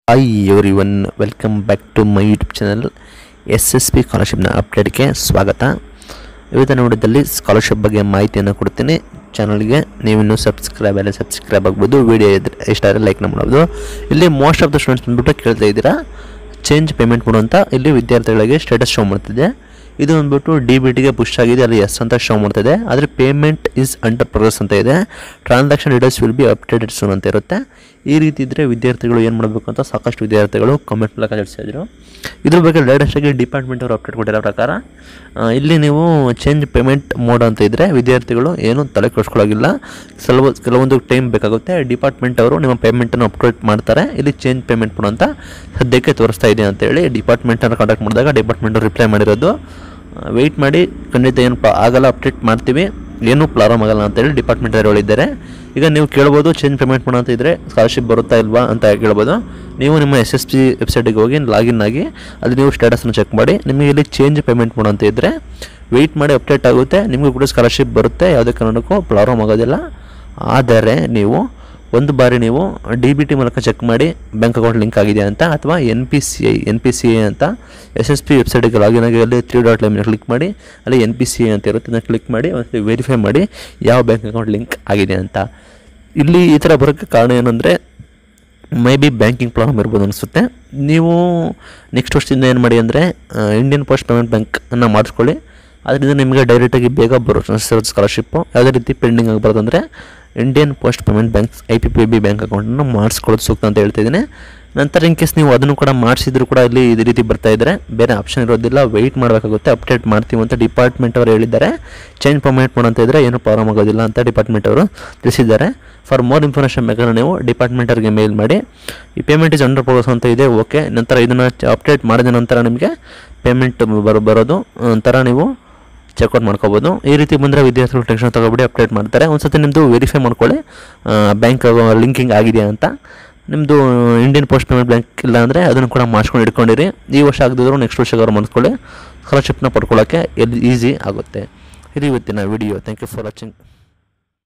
Hi everyone, welcome back to my YouTube channel. SSP ಸ್ಕಾಲರ್ಶಿಪ್ನ ಅಪ್ಡೇಟ್ಗೆ ಸ್ವಾಗತ. ಇವತ್ತು ನೋಡಿದಲ್ಲಿ scholarship ಬಗ್ಗೆ ಮಾಹಿತಿಯನ್ನು ಕೊಡ್ತೀನಿ. ಚಾನಲ್ಗೆ ನೀವಿನ್ನೂ ಸಬ್ಸ್ಕ್ರೈಬ್ ಆಗ್ಬೋದು. ವಿಡಿಯೋ ಇಷ್ಟ ಆದರೆ ಲೈಕ್ ಮಾಡ್ಬೋದು. ಇಲ್ಲಿ ಮೋಸ್ಟ್ ಆಫ್ ದ ಸ್ಟೂಡೆಂಟ್ಸ್ ಬಂದ್ಬಿಟ್ಟು ಕೇಳ್ತಾ ಇದ್ದೀರಾ ಚೇಂಜ್ ಪೇಮೆಂಟ್ ಕೊಡು ಅಂತ. ಇಲ್ಲಿ ವಿದ್ಯಾರ್ಥಿಗಳಿಗೆ ಸ್ಟೇಟಸ್ ಶೋ ಮಾಡ್ತಿದೆ. ಇದು ಬಂದ್ಬಿಟ್ಟು DBTಗೆ ಪುಷ್ ಆಗಿದೆ, ಅಲ್ಲಿ ಎಸ್ ಅಂತ ಶೋ ಮಾಡ್ತಿದೆ. ಆದರೆ ಪೇಮೆಂಟ್ ಈಸ್ ಅಂಡರ್ ಪ್ರೋಗ್ರೆಸ್ ಅಂತ ಇದೆ. Transaction details will be updated soon ಅಂತ ಇರುತ್ತೆ. ಈ ರೀತಿ ಇದ್ದರೆ ವಿದ್ಯಾರ್ಥಿಗಳು ಏನು ಮಾಡಬೇಕು ಅಂತ ಸಾಕಷ್ಟು ವಿದ್ಯಾರ್ಥಿಗಳು ಕಾಮೆಂಟ್ ಮೂಲಕ ತಿಳಿಸಿದ್ರು. ಇದ್ರ ಬಗ್ಗೆ ಲೇಟೆಸ್ಟಾಗಿ ಡಿಪಾರ್ಟ್ಮೆಂಟ್ ಅವರು ಅಪ್ಡೇಟ್ ಕೊಟ್ಟಿರೋ ಪ್ರಕಾರ ಇಲ್ಲಿ ನೀವು ಚೇಂಜ್ ಪೇಮೆಂಟ್ ಮೋಡ್ ಅಂತ ಇದ್ದರೆ ವಿದ್ಯಾರ್ಥಿಗಳು ಏನು ತಲೆ ಕೆಡಿಸ್ಕೊಳ್ಳೋಗಿಲ್ಲ. ಕೆಲವೊಂದು ಟೈಮ್ ಬೇಕಾಗುತ್ತೆ. ಡಿಪಾರ್ಟ್ಮೆಂಟ್ ಅವರು ನಿಮ್ಮ ಪೇಮೆಂಟನ್ನು ಅಪ್ಡೇಟ್ ಮಾಡ್ತಾರೆ. ಇಲ್ಲಿ ಚೇಂಜ್ ಪೇಮೆಂಟ್ ಮೋಡ್ ಅಂತ ಸದ್ಯಕ್ಕೆ ತೋರಿಸ್ತಾ ಇದೆ ಅಂತೇಳಿ ಡಿಪಾರ್ಟ್ಮೆಂಟನ್ನು ಕಾಂಟ್ಯಾಕ್ಟ್ ಮಾಡಿದಾಗ ಡಿಪಾರ್ಟ್ಮೆಂಟ್ ರಿಪ್ಲೈ ಮಾಡಿರೋದು ವೆಯ್ಟ್ ಮಾಡಿ, ಖಂಡಿತ ಏನು ಆಗಲ್ಲ, ಅಪ್ಡೇಟ್ ಮಾಡ್ತೀವಿ, ಏನೂ ಪ್ರಾಬ್ಲಮ್ ಆಗಲ್ಲ ಅಂತೇಳಿ ಡಿಪಾರ್ಟ್ಮೆಂಟ್ ಅವರು ಹೇಳಿದ್ದಾರೆ. ಈಗ ನೀವು ಕೇಳ್ಬೋದು ಚೇಂಜ್ ಪೇಮೆಂಟ್ ಮಾಡೋ ಅಂತ ಇದ್ದರೆ ಸ್ಕಾಲರ್ಶಿಪ್ ಬರುತ್ತಾ ಇಲ್ವಾ ಅಂತ ಕೇಳ್ಬೋದು. ನೀವು ನಿಮ್ಮ SSP ವೆಬ್ಸೈಟಿಗೆ ಹೋಗಿ ಲಾಗಿನ್ ಆಗಿ ಅಲ್ಲಿ ನೀವು ಸ್ಟೇಟಸ್ನ ಚೆಕ್ ಮಾಡಿ. ನಿಮಗೆ ಇಲ್ಲಿ ಚೇಂಜ್ ಪೇಮೆಂಟ್ ಮಾಡೋ ಅಂತ ಇದ್ದರೆ ವೆಯ್ಟ್ ಮಾಡಿ, ಅಪ್ಡೇಟ್ ಆಗುತ್ತೆ, ನಿಮಗೂ ಕೂಡ ಸ್ಕಾಲರ್ಶಿಪ್ ಬರುತ್ತೆ, ಯಾವುದೇ ಕಾರಣಕ್ಕೂ ಪ್ರಾಬ್ಲಮ್ ಆಗೋದಿಲ್ಲ. ಆದರೆ ನೀವು ಒಂದು ಬಾರಿ ನೀವು DBT ಮೂಲಕ ಚೆಕ್ ಮಾಡಿ ಬ್ಯಾಂಕ್ ಅಕೌಂಟ್ ಲಿಂಕ್ ಆಗಿದೆ ಅಂತ, ಅಥವಾ NPCI ಅಂತ SSP ವೆಬ್ಸೈಟಿಗೆ ಲಾಗಿನ್ ಆಗಿ ಅಲ್ಲಿ 3 ಡಾಟ್ ಲೈನ್ ಕ್ಲಿಕ್ ಮಾಡಿ, ಅಲ್ಲಿ NPCI ಅಂತ ಇರುತ್ತೆ, ಅದನ್ನು ಕ್ಲಿಕ್ ಮಾಡಿ ಒಂದು ವೆರಿಫೈ ಮಾಡಿ ಯಾವ ಬ್ಯಾಂಕ್ ಅಕೌಂಟ್ ಲಿಂಕ್ ಆಗಿದೆ ಅಂತ. ಇಲ್ಲಿ ಈ ಥರ ಬರೋಕ್ಕೆ ಕಾರಣ ಏನಂದರೆ ಮೇ ಬಿ ಬ್ಯಾಂಕಿಂಗ್ ಪ್ರಾಬ್ಲಮ್ ಇರ್ಬೋದು ಅನಿಸುತ್ತೆ. ನೀವು ನೆಕ್ಸ್ಟ್ ವರ್ಷದಿಂದ ಏನು ಮಾಡಿ ಅಂದರೆ ಇಂಡಿಯನ್ ಪೋಸ್ಟ್ ಪೇಮೆಂಟ್ ಬ್ಯಾಂಕನ್ನು ಮಾಡಿಸ್ಕೊಳ್ಳಿ. ಅದರಿಂದ ನಿಮಗೆ ಡೈರೆಕ್ಟಾಗಿ ಬೇಗ ಬರೋ ಸ್ಕಾಲರ್ಶಿಪ್ಪು ಯಾವುದೇ ರೀತಿ ಪೆಂಡಿಂಗ್ ಆಗಬಾರ್ದು. ಅಂದರೆ Indian post payment bank IPPB bank ಅಕೌಂಟನ್ನು ಮಾಡಿಸ್ಕೊಳ್ಳೋದು ಸೂಕ್ತ ಅಂತ ಹೇಳ್ತಿದ್ದೀನಿ. ನಂತರ ಇನ್ ಕೇಸ್ ನೀವು ಅದನ್ನು ಕೂಡ ಮಾಡಿಸಿದ್ರು ಕೂಡ ಇಲ್ಲಿ ಇದೇ ರೀತಿ ಬರ್ತಾ ಇದ್ದರೆ ಬೇರೆ ಆಪ್ಷನ್ ಇರೋದಿಲ್ಲ, ವೆಯ್ಟ್ ಮಾಡಬೇಕಾಗುತ್ತೆ. ಅಪ್ಡೇಟ್ ಮಾಡ್ತೀವಿ ಅಂತ ಡಿಪಾರ್ಟ್ಮೆಂಟ್ ಅವರು ಹೇಳಿದ್ದಾರೆ. ಚೇಂಜ್ ಪೇಮೆಂಟ್ ಮಾಡೋಂತ ಇದ್ದರೆ ಏನೂ ಪ್ರಾಬ್ಲಮ್ ಆಗೋದಿಲ್ಲ ಅಂತ ಡಿಪಾರ್ಟ್ಮೆಂಟ್ ಅವರು ತಿಳಿಸಿದ್ದಾರೆ. ಫಾರ್ ಮೋರ್ ಇನ್ಫಾರ್ಮೇಷನ್ ಬೇಕಾದ್ರೆ ನೀವು ಡಿಪಾರ್ಟ್ಮೆಂಟ್ ಅವ್ರಿಗೆ ಮೇಲ್ ಮಾಡಿ. ಈ ಪೇಮೆಂಟ್ ಇಸ್ ಅಂಡರ್ ಪ್ರೋಗ್ರೆಸ್ ಅಂತ ಇದೆ, ಓಕೆ. ನಂತರ ಇದನ್ನು ಅಪ್ಡೇಟ್ ಮಾಡಿದ ನಂತರ ನಿಮಗೆ ಪೇಮೆಂಟ್ ಬರೋದು ನಂತರ ನೀವು ಚೆಕ್ಔಟ್ ಮಾಡ್ಕೋಬೋದು. ಈ ರೀತಿ ಬಂದರೆ ವಿದ್ಯಾರ್ಥಿಗಳು ಟೆನ್ಷನ್ ತೊಗೊಬಿಡಿ, ಅಪ್ಡೇಟ್ ಮಾಡ್ತಾರೆ. ಒಂದು ಸತಿ ನಿಮ್ಮದು ವೆರಿಫೈ ಮಾಡ್ಕೊಳ್ಳಿ ಬ್ಯಾಂಕ್ ಲಿಂಕಿಂಗ್ ಆಗಿದೆಯಾ ಅಂತ. ನಿಮ್ಮದು ಇಂಡಿಯನ್ ಪೋಸ್ಟ್ ಪೇಮೆಂಟ್ ಬ್ಯಾಂಕ್ ಇಲ್ಲ ಅಂದರೆ ಅದನ್ನು ಕೂಡ ಮಾಡಿಸ್ಕೊಂಡು ಇಟ್ಕೊಂಡಿರಿ. ಈ ವರ್ಷ ಆಗದಿದ್ರು ನೆಕ್ಸ್ಟ್ ವರ್ಷಕ್ಕೆ ಮಾಡಿಸ್ಕೊಳ್ಳಿ. ಸ್ಕಾಲರ್ಶಿಪ್ನ ಪಡ್ಕೊಳ್ಳೋಕ್ಕೆ ಈಸಿ ಆಗುತ್ತೆ. ಇದು ಇವತ್ತಿನ video. Thank you for watching.